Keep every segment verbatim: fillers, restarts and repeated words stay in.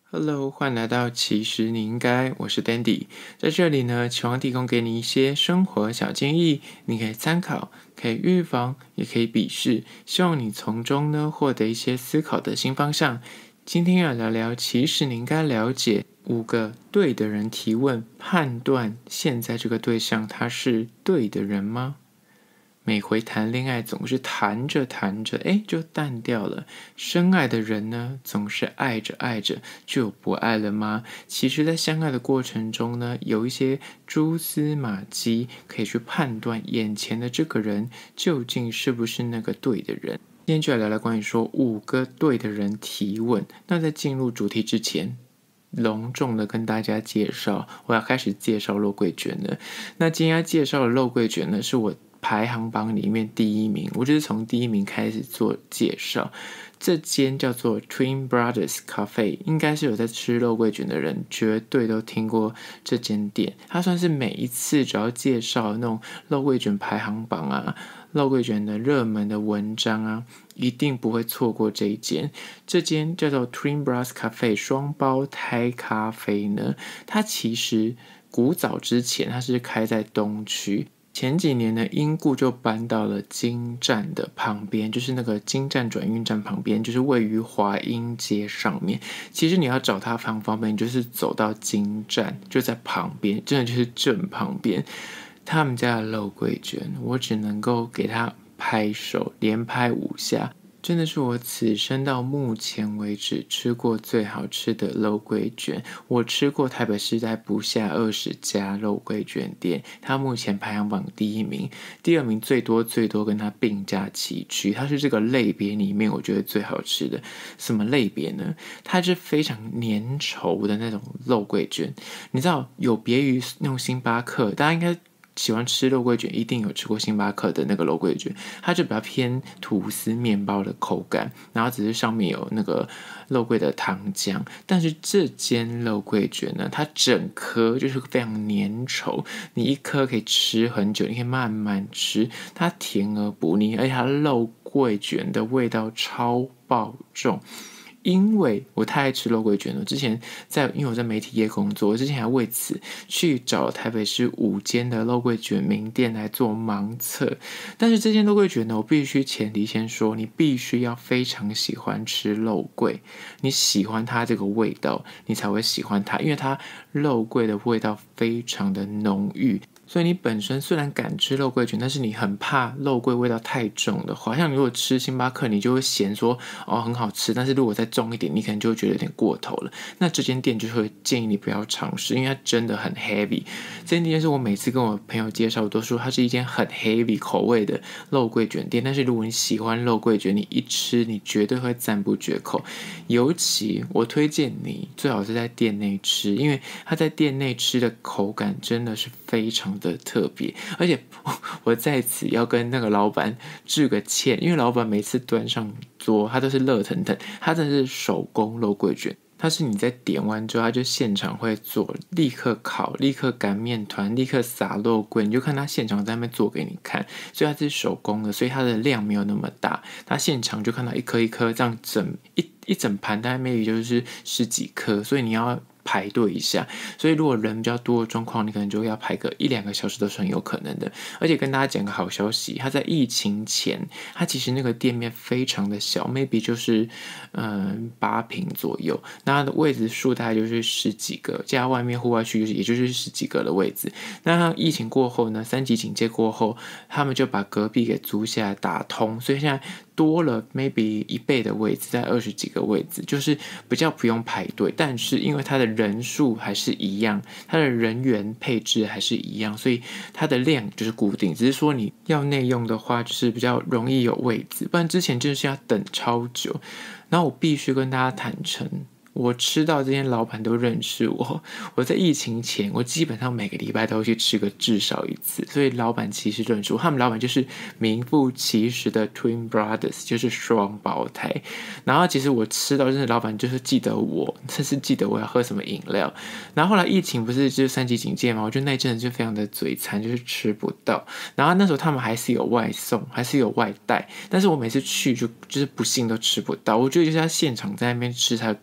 Hello，欢迎来到其实你应该，我是 Dandy，在这里呢，期望提供给你一些生活小建议，你可以参考，可以预防，也可以鄙视，希望你从中呢获得一些思考的新方向。今天要聊聊，其实你应该了解五个对的人提问，判断现在这个对象他是对的人吗？每回谈恋爱总是谈着谈着，哎，就淡掉了。深爱的人呢，总是爱着爱着就不爱了吗？其实，在相爱的过程中呢，有一些蛛丝马迹可以去判断眼前的这个人究竟是不是那个对的人。今天就来聊聊关于说五个对的人提问。那在进入主题之前，隆重的跟大家介绍，我要开始介绍肉桂卷了。那今天要介绍的肉桂卷呢，是我排行榜里面第一名，我就是从第一名开始做介绍。这间叫做 Twin Brothers Cafe， 应该是有在吃肉桂卷的人绝对都听过这间店。它算是每一次只要介绍那种肉桂卷排行榜啊，肉桂卷的热门的文章啊，一定不会错过这一间。这间叫做 Twin Brothers Cafe 双胞胎咖啡呢，它其实古早之前它是开在东区。前几年呢，英固就搬到了京站的旁边，就是那个京站转运站旁边，就是位于华阴街上面。其实你要找它非常方便，你就是走到京站，就在旁边，真的就是正旁边。他们家的肉桂卷，我只能够给他拍手，连拍五下。真的是我此生到目前为止吃过最好吃的肉桂卷。我吃过台北市在不下二十家肉桂卷店，它目前排行榜第一名，第二名最多最多跟它并驾齐驱。它是这个类别里面我觉得最好吃的。什么类别呢？它是非常粘稠的那种肉桂卷，你知道有别于那种星巴克，大家应该喜欢吃肉桂卷一定有吃过星巴克的那个肉桂卷，它就比较偏吐司面包的口感，然后只是上面有那个肉桂的糖浆。但是这间肉桂卷呢，它整颗就是非常粘稠，你一颗可以吃很久，你可以慢慢吃，它甜而不腻，而且它肉桂卷的味道超爆重。因为我太爱吃肉桂卷了，之前在因为我在媒体业工作，我之前还为此去找台北市五间的肉桂卷名店来做盲测。但是这间肉桂卷呢，我必须前提先说，你必须要非常喜欢吃肉桂，你喜欢它这个味道，你才会喜欢它，因为它肉桂的味道非常的浓郁。所以你本身虽然敢吃肉桂卷，但是你很怕肉桂味道太重的话，像你如果吃星巴克，你就会嫌说哦很好吃，但是如果再重一点，你可能就会觉得有点过头了。那这间店就会建议你不要尝试，因为它真的很 heavy。这间店是我每次跟我朋友介绍，我都说它是一间很 heavy 口味的肉桂卷店。但是如果你喜欢肉桂卷，你一吃你绝对会赞不绝口。尤其我推荐你最好是在店内吃，因为它在店内吃的口感真的是非常的特别。而且我在此要跟那个老板致个歉，因为老板每次端上桌他都是热腾腾，他真的是手工肉桂卷，它是你在点完之后他就现场会做，立刻烤，立刻擀面团，立刻撒肉桂，你就看他现场在那边做给你看。所以它是手工的，所以它的量没有那么大，他现场就看到一颗一颗这样整一一整盘，大概 maybe 就是十几颗，所以你要排队一下。所以如果人比较多的状况，你可能就要排个一两个小时都是很有可能的。而且跟大家讲个好消息，它在疫情前，它其实那个店面非常的小 ，maybe 就是嗯八平左右，那它的位置数大概就是十几个，加外面户外区也就是十几个的位置。那疫情过后呢，三级警戒过后，他们就把隔壁给租下来打通，所以现在多了 maybe 一倍的位置，在二十几个位置，就是比较不用排队。但是因为它的人数还是一样，它的人员配置还是一样，所以它的量就是固定，只是说你要内用的话，就是比较容易有位置，不然之前就是要等超久。然后我必须跟大家坦诚，我吃到这些老板都认识我，我在疫情前我基本上每个礼拜都会去吃个至少一次，所以老板其实认识我，他们老板就是名副其实的 Twin Brothers， 就是双胞胎。然后其实我吃到真的老板就是记得我，甚至记得我要喝什么饮料。然后后来疫情不是就是三级警戒嘛，我觉得那一阵子就非常的嘴馋，就是吃不到。然后那时候他们还是有外送，还是有外带，但是我每次去就就是不幸都吃不到，我觉得就是要现场在那边吃才够味。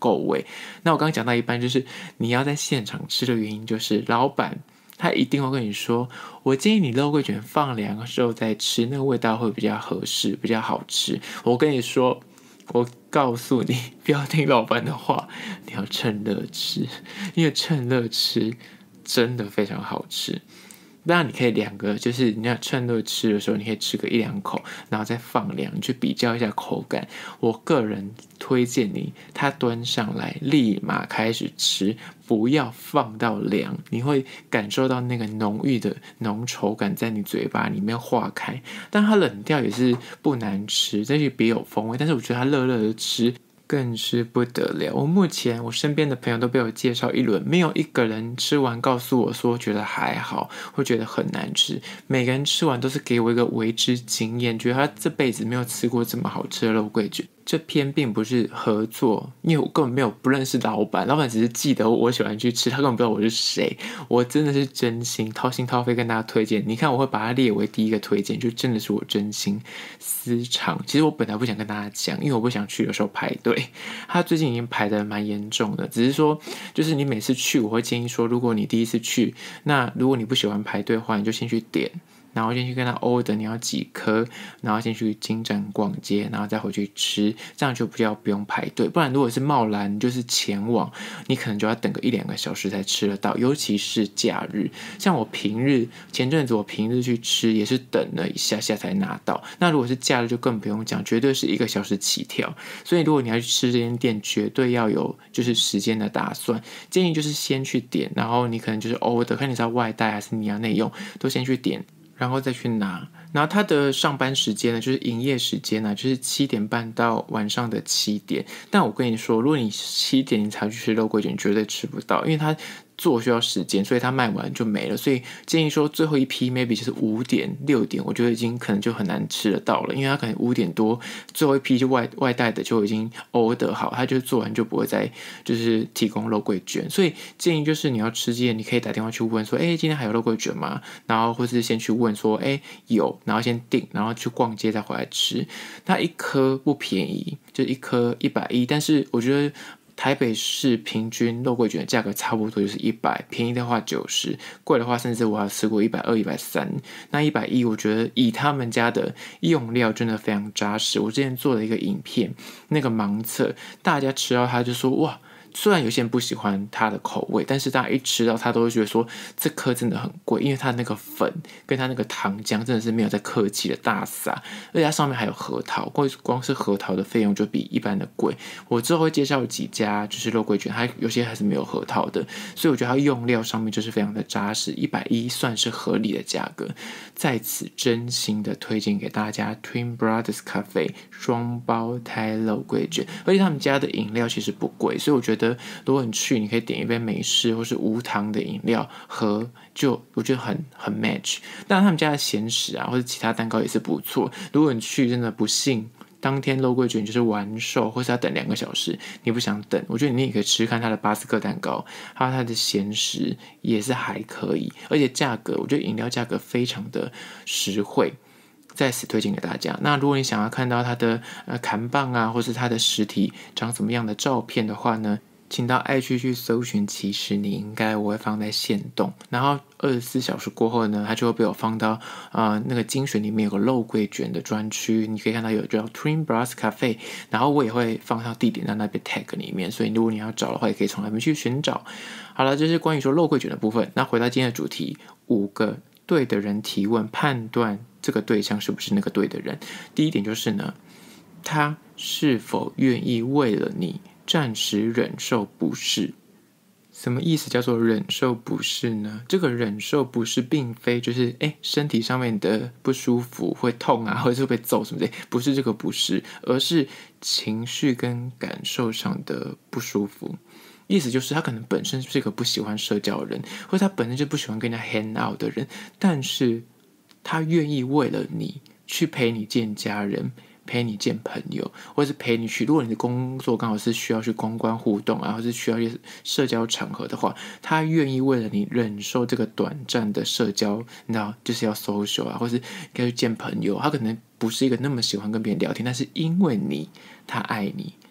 对。那我刚刚讲到一半，就是你要在现场吃的原因，就是老板他一定会跟你说，我建议你肉桂卷放凉的时候再吃，那个味道会比较合适，比较好吃。我跟你说，我告诉你，不要听老板的话，你要趁热吃，因为趁热吃真的非常好吃。当然你可以两个，就是你要趁热吃的时候，你可以吃个一两口，然后再放凉，你去比较一下口感。我个人推荐你，它端上来立马开始吃，不要放到凉，你会感受到那个浓郁的浓稠感在你嘴巴里面化开。但它冷掉也是不难吃，这是别有风味。但是我觉得它热热的吃更是不得了。我目前我身边的朋友都被我介绍一轮，没有一个人吃完告诉我说觉得还好，会觉得很难吃。每个人吃完都是给我一个为之惊艳，觉得他这辈子没有吃过这么好吃的肉桂卷。这篇并不是合作，因为我根本没有不认识老板，老板只是记得我喜欢去吃，他根本不知道我是谁。我真的是真心掏心掏肺跟大家推荐，你看我会把它列为第一个推荐，就真的是我真心私藏。其实我本来不想跟大家讲，因为我不想去的时候排队，他最近已经排得蛮严重的。只是说，就是你每次去，我会建议说，如果你第一次去，那如果你不喜欢排队的话，你就先去点。然后先去跟他 order 你要几颗，然后先去金站逛街，然后再回去吃，这样就比较不用排队。不然如果是贸然就是前往，你可能就要等个一两个小时才吃得到，尤其是假日。像我平日前阵子我平日去吃也是等了一下下才拿到，那如果是假日就更不用讲，绝对是一个小时起跳。所以如果你要去吃这间店，绝对要有就是时间的打算。建议就是先去点，然后你可能就是 order， 看你是要外带还是你要内用，都先去点。然后再去拿，然后他的上班时间呢，就是营业时间呢，就是七点半到晚上的七点。但我跟你说，如果你七点你才去吃肉桂卷，绝对吃不到，因为他做需要时间，所以它卖完就没了。所以建议说最后一批 maybe 就是五点六点，我觉得已经可能就很难吃得到了，因为它可能五点多最后一批就外外带的就已经 order 好，它就做完就不会再就是提供肉桂卷。所以建议就是你要吃之前，你可以打电话去问说，哎，今天还有肉桂卷吗？然后或是先去问说，哎，有，然后先订，然后去逛街再回来吃。它一颗不便宜，就一颗一百一，但是我觉得。台北市平均肉桂卷的价格差不多就是一百，便宜的话九十，贵的话甚至我还吃过一百二、一百三。那一百一，我觉得以他们家的用料真的非常扎实。我之前做了一个影片，那个盲测，大家吃到它就说哇。虽然有些人不喜欢它的口味，但是大家一吃到它都会觉得说这颗真的很贵，因为它那个粉跟它那个糖浆真的是没有在客气的大撒，而且它上面还有核桃，光是核桃的费用就比一般的贵。我之后会介绍几家就是肉桂卷，它有些还是没有核桃的，所以我觉得它用料上面就是非常的扎实，一百一算是合理的价格。在此真心的推荐给大家 Twin Brothers Cafe 双胞胎肉桂卷，而且他们家的饮料其实不贵，所以我觉得如果你去，你可以点一杯美式或是无糖的饮料喝，就我觉得很很 match。当然他们家的咸食啊或者其他蛋糕也是不错。如果你去真的不幸当天肉桂卷就是完售，或是要等两个小时，你不想等，我觉得你也可以吃看它的巴斯克蛋糕，还有它的咸食也是还可以，而且价格我觉得饮料价格非常的实惠。在此推荐给大家。那如果你想要看到它的呃砍棒啊，或是它的实体长什么样的照片的话呢，请到爱去去搜寻，其实你应该我会放在限动，然后二十四小时过后呢，它就会被我放到呃那个精选里面有个肉桂卷的专区，你可以看到有叫 Twin Brothers Cafe， 然后我也会放到地点在那边 tag 里面，所以如果你要找的话，也可以从那边去寻找。好了，这是关于说肉桂卷的部分。那回到今天的主题，五个对的人提问，判断这个对象是不是那个对的人。第一点就是呢，他是否愿意为了你暂时忍受不适。什么意思叫做忍受不适呢？这个忍受不适并非就是哎身体上面的不舒服会痛啊，或者是被揍什么的，不是这个不适，而是情绪跟感受上的不舒服。意思就是他可能本身是一个不喜欢社交的人，或者他本身就不喜欢跟人家 hang out 的人，但是他愿意为了你去陪你见家人，陪你见朋友，或是陪你去，如果你的工作刚好是需要去公关互动啊，或是需要一些社交场合的话，他愿意为了你忍受这个短暂的社交，你知道就是要 social 啊，或是该去见朋友，他可能不是一个那么喜欢跟别人聊天，但是因为你他爱你，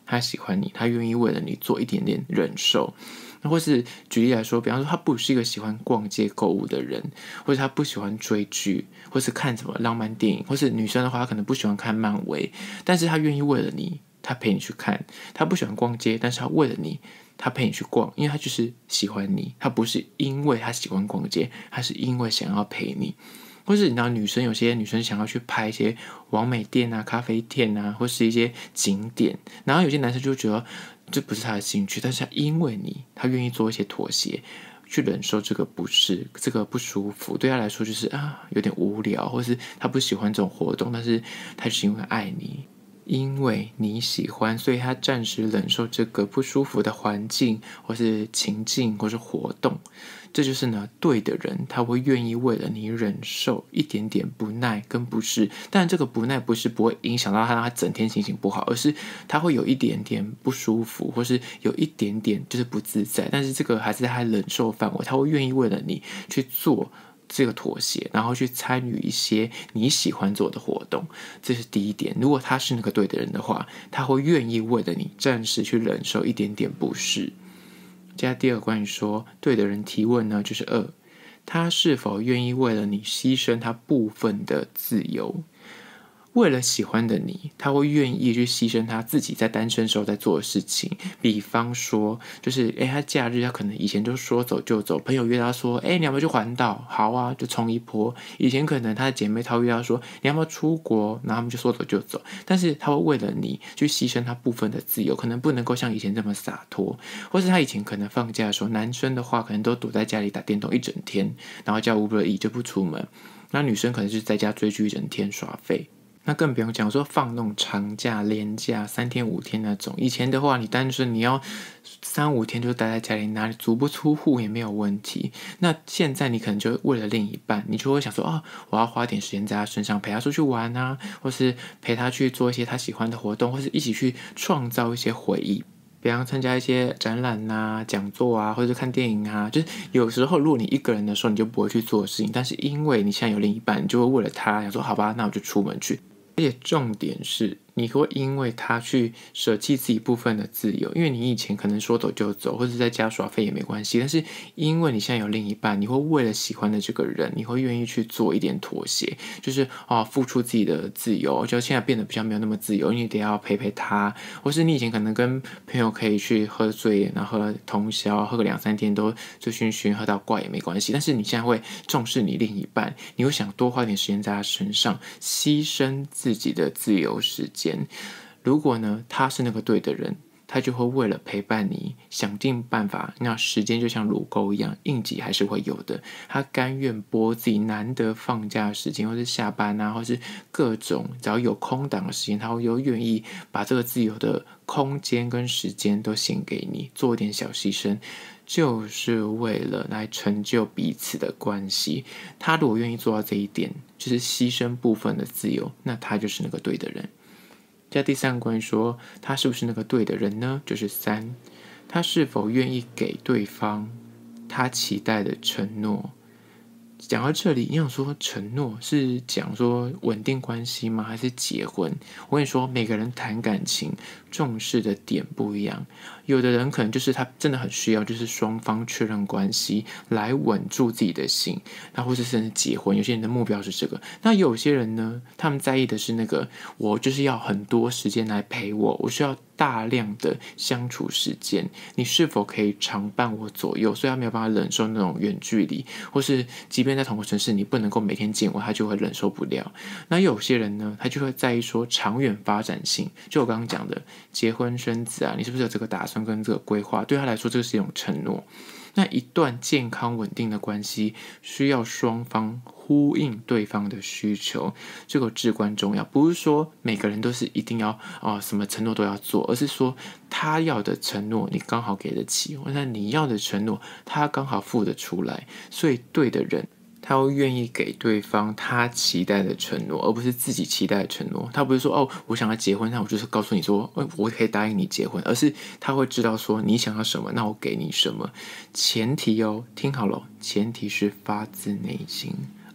他喜欢你，他愿意为了你做一点点忍受。或是举例来说，比方说他不是一个喜欢逛街购物的人，或者他不喜欢追剧，或是看什么浪漫电影，或是女生的话她可能不喜欢看漫威，但是他愿意为了你，他陪你去看。他不喜欢逛街，但是他为了你，他陪你去逛，因为他就是喜欢你，他不是因为他喜欢逛街，他是因为想要陪你。或是你知道女生有些女生想要去拍一些网美店啊、咖啡店啊，或是一些景点，然后有些男生就觉得这不是他的兴趣，但是他因为你，他愿意做一些妥协，去忍受这个不适，这个不舒服，对他来说就是啊有点无聊，或是他不喜欢这种活动，但是他是因为爱你。因为你喜欢，所以他暂时忍受这个不舒服的环境，或是情境，或是活动。这就是呢，对的人他会愿意为了你忍受一点点不耐跟不适，但这个不耐不是不会影响到他，让他整天心情不好，而是他会有一点点不舒服，或是有一点点就是不自在，但是这个还是在他忍受范围，他会愿意为了你去做这个妥协，然后去参与一些你喜欢做的活动，这是第一点。如果他是那个对的人的话，他会愿意为了你暂时去忍受一点点不适。接下来第二个关于说对的人提问呢，就是二，他是否愿意为了你牺牲他部分的自由。为了喜欢的你，他会愿意去牺牲他自己在单身时候在做的事情。比方说，就是诶他假日他可能以前就说走就走，朋友约他说，诶你要不要去环岛？好啊，就冲一波。以前可能他的姐妹她约他说，你要不要出国？然后他们就说走就走。但是他会为了你去牺牲他部分的自由，可能不能够像以前这么洒脱。或是他以前可能放假的时候，男生的话可能都躲在家里打电动一整天，然后叫 Uber Eats 就不出门。那女生可能就是在家追剧一整天耍废。那更不用讲说放那种长假、连假三天五天那种。以前的话，你单身你要三五天就待在家里，哪里足不出户也没有问题。那现在你可能就为了另一半，你就会想说，哦，我要花点时间在他身上，陪他出去玩啊，或是陪他去做一些他喜欢的活动，或是一起去创造一些回忆。比方参加一些展览啊、讲座啊，或者看电影啊，就是有时候如果你一个人的时候，你就不会去做事情，但是因为你现在有另一半，你就会为了他想说，好吧，那我就出门去。而且重点是，你会因为他去舍弃自己部分的自由，因为你以前可能说走就走，或者在家耍废也没关系，但是因为你现在有另一半，你会为了喜欢的这个人，你会愿意去做一点妥协，就是啊付出自己的自由，就现在变得比较没有那么自由，因为得要陪陪他，或是你以前可能跟朋友可以去喝醉，然后喝通宵，喝个两三天都醉醺醺，喝到挂也没关系，但是你现在会重视你另一半，你会想多花点时间在他身上，牺牲自己的自由时间。如果呢他是那个对的人，他就会为了陪伴你想尽办法，那时间就像乳沟一样，应急还是会有的。他甘愿拨自己难得放假的时间，或是下班啊，或是各种只要有空档的时间，他会又愿意把这个自由的空间跟时间都献给你，做一点小牺牲，就是为了来成就彼此的关系。他如果愿意做到这一点，就是牺牲部分的自由，那他就是那个对的人。在第三个关于说他是不是那个对的人呢，就是三，他是否愿意给对方他期待的承诺。讲到这里，你想说承诺是讲说稳定关系吗？还是结婚？我跟你说，每个人谈感情重视的点不一样。有的人可能就是他真的很需要，就是双方确认关系来稳住自己的心，那或是甚至结婚。有些人的目标是这个。那有些人呢，他们在意的是那个，我就是要很多时间来陪我，我需要大量的相处时间，你是否可以常伴我左右？所以他没有办法忍受那种远距离，或是即便在同个城市，你不能够每天见我，他就会忍受不了。那有些人呢，他就会在意说长远发展性，就我刚刚讲的结婚生子啊，你是不是有这个打算跟这个规划？对他来说，这是一种承诺。那一段健康稳定的关系，需要双方呼应对方的需求，这个至关重要。不是说每个人都是一定要啊、呃、什么承诺都要做，而是说他要的承诺你刚好给得起，那你要的承诺他刚好付得出来。所以对的人，他会愿意给对方他期待的承诺，而不是自己期待的承诺。他不是说哦，我想要结婚，那我就是告诉你说，哦，我可以答应你结婚，而是他会知道说你想要什么，那我给你什么。前提哦，听好了，前提是发自内心，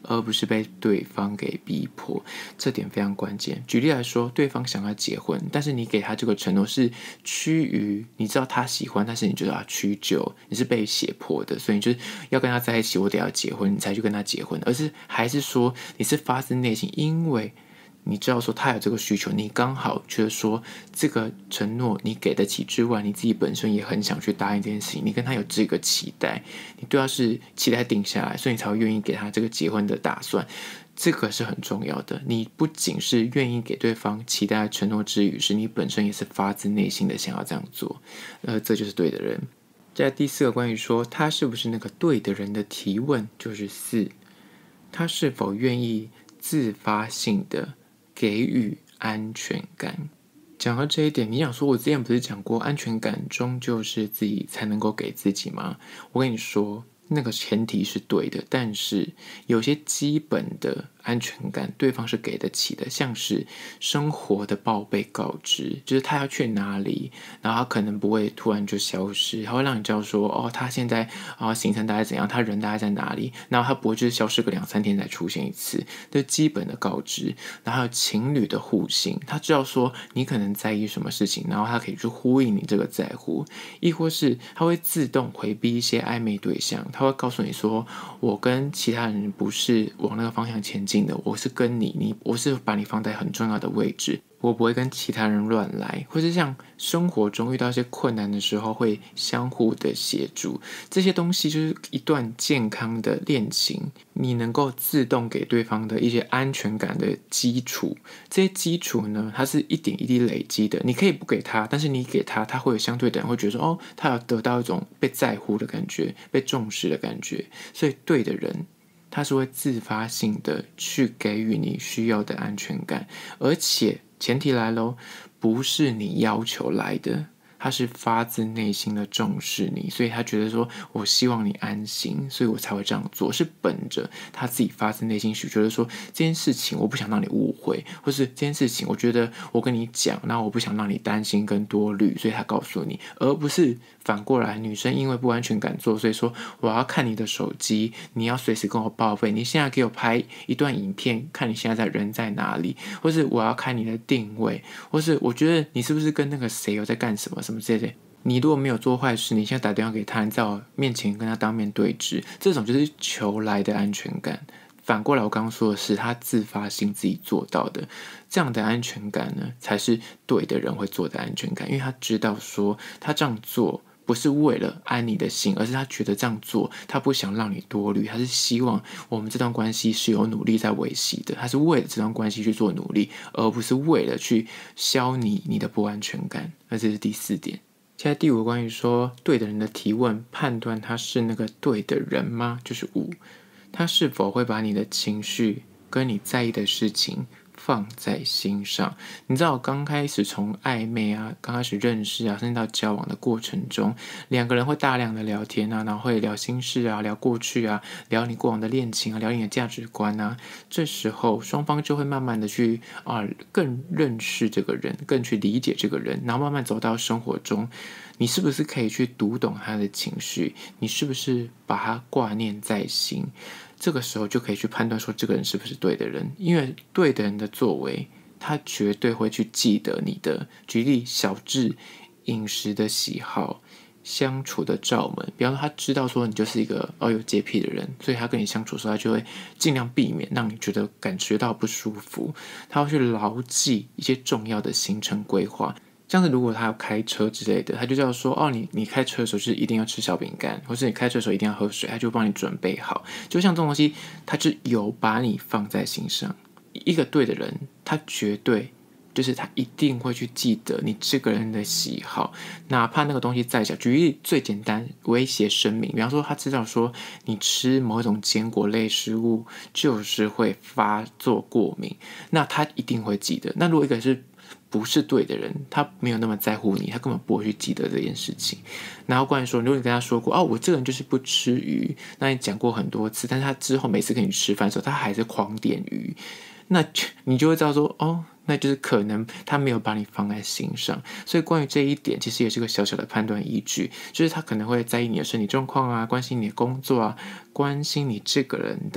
而不是被对方给逼迫，这点非常关键。举例来说，对方想要结婚，但是你给他这个承诺是趋于你知道他喜欢，但是你觉得他屈就，你是被胁迫的，所以你就是要跟他在一起，我得要结婚，你才去跟他结婚，而是还是说你是发自内心，因为你知道说他有这个需求，你刚好觉得说这个承诺你给得起之外，你自己本身也很想去答应这件事情，你跟他有这个期待，你对他是期待定下来，所以你才会愿意给他这个结婚的打算，这个是很重要的。你不仅是愿意给对方期待的承诺之余，是你本身也是发自内心的想要这样做，呃，这就是对的人。在第四个关于说他是不是那个对的人的提问，就是四，他是否愿意自发性的给予安全感。讲到这一点，你想说我之前不是讲过安全感终究是自己才能够给自己吗？我跟你说那个前提是对的，但是有些基本的安全感对方是给得起的，像是生活的报备告知，就是他要去哪里，然后他可能不会突然就消失，他会让你知道说哦，他现在啊行程大概怎样，他人大概在哪里，然后他不会就是消失个两三天再出现一次，这基本的告知。然后还有情侣的互信，他知道说你可能在意什么事情，然后他可以去呼应你这个在乎，亦或是他会自动回避一些暧昧对象，他会告诉你说我跟其他人不是往那个方向前进的，我是跟你你我是把你放在很重要的位置，我不会跟其他人乱来，或是像生活中遇到一些困难的时候会相互的协助，这些东西就是一段健康的恋情，你能够自动给对方的一些安全感的基础。这些基础呢，它是一点一滴累积的，你可以不给他，但是你给他，他会有相对的人会觉得说哦，他有得到一种被在乎的感觉，被重视的感觉，所以对的人他是会自发性的去给予你需要的安全感，而且前提来咯，不是你要求来的，他是发自内心的重视你，所以他觉得说我希望你安心，所以我才会这样做，是本着他自己发自内心去觉得说这件事情我不想让你误会，或是这件事情我觉得我跟你讲，那我不想让你担心跟多虑，所以他告诉你，而不是反过来女生因为不安全感做，所以说我要看你的手机，你要随时跟我报备，你现在给我拍一段影片，看你现在在人在哪里，或是我要看你的定位，或是我觉得你是不是跟那个谁有在干什么什么之类的。你如果没有做坏事，你现在打电话给他，你在我面前跟他当面对质，这种就是求来的安全感。反过来我刚刚说的是他自发性自己做到的，这样的安全感呢，才是对的人会做的安全感，因为他知道说他这样做不是为了安你的心，而是他觉得这样做他不想让你多虑，他是希望我们这段关系是有努力在维系的，他是为了这段关系去做努力，而不是为了去消弭你的不安全感。那这是第四点。现在第五个关于说对的人的提问，判断他是那个对的人吗？就是五，他是否会把你的情绪跟你在意的事情放在心上。你知道刚开始从暧昧啊，刚开始认识啊，甚至到交往的过程中，两个人会大量的聊天啊，然后会聊心事啊，聊过去啊，聊你过往的恋情啊，聊你的价值观啊，这时候双方就会慢慢的去啊更认识这个人，更去理解这个人，然后慢慢走到生活中，你是不是可以去读懂他的情绪，你是不是把他挂念在心，这个时候就可以去判断说这个人是不是对的人，因为对的人的作为，他绝对会去记得你的，举例小至饮食的喜好、相处的罩门，比方说他知道说你就是一个哦有洁癖的人，所以他跟你相处的时候，他就会尽量避免让你觉得感觉到不舒服，他会去牢记一些重要的行程规划。像是如果他要开车之类的，他就叫说哦，你你开车的时候就是一定要吃小饼干，或是你开车的时候一定要喝水，他就帮你准备好。就像这种东西，他就有把你放在心上。一个对的人，他绝对就是他一定会去记得你这个人的喜好，哪怕那个东西再小。举例最简单，威胁生命，比方说他知道说你吃某一种坚果类食物就是会发作过敏，那他一定会记得。那如果一个是不是对的人，他没有那么在乎你，他根本不会去记得这件事情。然后关于说，如果你跟他说过哦，我这个人就是不吃鱼，那你讲过很多次，但是他之后每次跟你吃饭的时候，他还是狂点鱼，那你就会知道说哦，那就是可能他没有把你放在心上。所以关于这一点，其实也是个小小的判断依据，就是他可能会在意你的身体状况啊，关心你的工作啊，关心你这个人的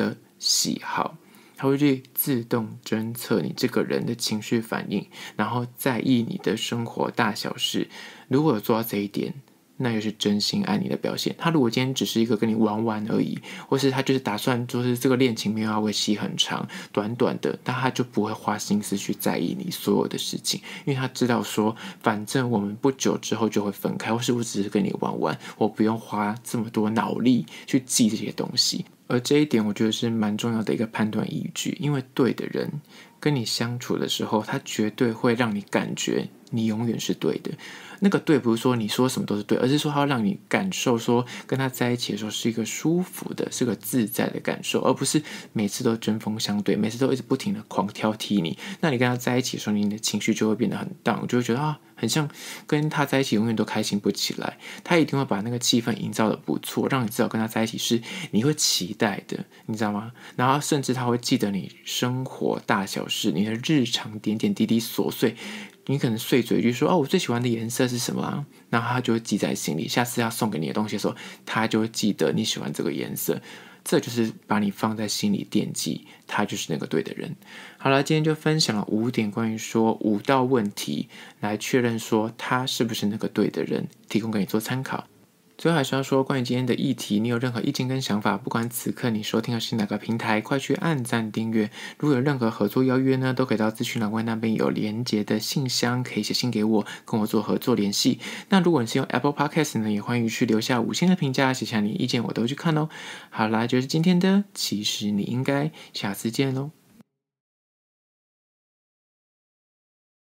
喜好，它会去自动侦测你这个人的情绪反应，然后在意你的生活大小事。如果有做到这一点，那就是真心爱你的表现。他如果今天只是一个跟你玩玩而已，或是他就是打算就是这个恋情没有要维系很长，短短的，但他就不会花心思去在意你所有的事情，因为他知道说，反正我们不久之后就会分开，或是我只是跟你玩玩，我不用花这么多脑力去记这些东西。而这一点我觉得是蛮重要的一个判断依据，因为对的人跟你相处的时候，他绝对会让你感觉你永远是对的。那个对不是说你说什么都是对，而是说他要让你感受说跟他在一起的时候是一个舒服的，是个自在的感受，而不是每次都针锋相对，每次都一直不停的狂挑剔你。那你跟他在一起的时候，你的情绪就会变得很down，就会觉得啊，很像跟他在一起永远都开心不起来。他一定会把那个气氛营造的不错，让你知道跟他在一起是你会期待的，你知道吗？然后甚至他会记得你生活大小事，你的日常点点滴滴琐碎。你可能碎嘴一句说哦，我最喜欢的颜色是什么啊？然后他就会记在心里，下次要送给你的东西的时候，他就会记得你喜欢这个颜色。这就是把你放在心里惦记，他就是那个对的人。好了，今天就分享了五点关于说五道问题来确认说他是不是那个对的人，提供给你做参考。最后还是要说，关于今天的议题，你有任何意见跟想法，不管此刻你收听的是哪个平台，快去按赞订阅。如果有任何合作邀约呢，都可以到资讯栏位那边有连结的信箱，可以写信给我，跟我做合作联系。那如果你是用 Apple Podcast 呢，也欢迎去留下五星的评价，写下你的意见，我都去看哦。好啦，就是今天的，其实你应该下次见喽。